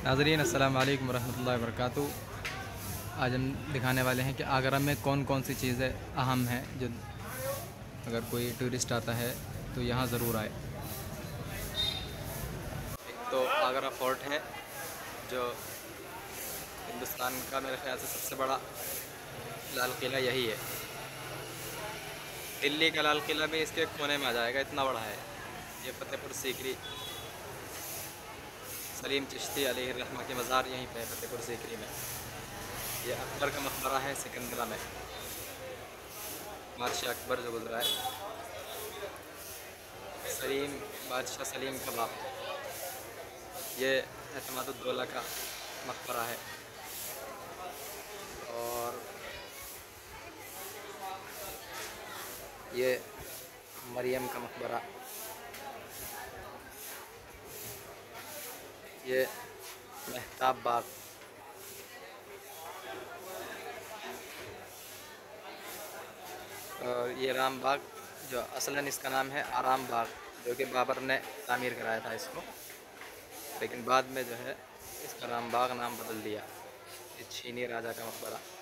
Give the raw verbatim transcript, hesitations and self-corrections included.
नाज़रीन अस्सलाम वालेकुम रहमतुल्लाहि व बरकातुहू। आज हम दिखाने वाले हैं कि आगरा में कौन कौन सी चीज़ें अहम हैं जो अगर कोई टूरिस्ट आता है तो यहाँ ज़रूर आए। एक तो आगरा फोर्ट है जो हिंदुस्तान का मेरे ख्याल से सबसे बड़ा लाल किला यही है। दिल्ली का लाल किला भी इसके कोने में आ जाएगा, इतना बड़ा है। ये फतेहपुर सीकरी सलीम चिश्ती अलैहिर्रहमा की मज़ार यहीं पे है फतेहपुर सीकरी में। ये अकबर का मकबरा है सिकंदरा में, बादशाह अकबर जो गुजरा है। सलीम बादशाह सलीम का बाप, ये एतमादुद्दौला का मकबरा है। और ये मरियम का मकबरा, ये मेहताब बाग, और ये राम बाग जो असलन इसका नाम है आराम बाग, जो कि बाबर ने तामीर कराया था इसको, लेकिन बाद में जो है इसका राम बाग नाम बदल दिया। ये छीनी राजा का मकबरा।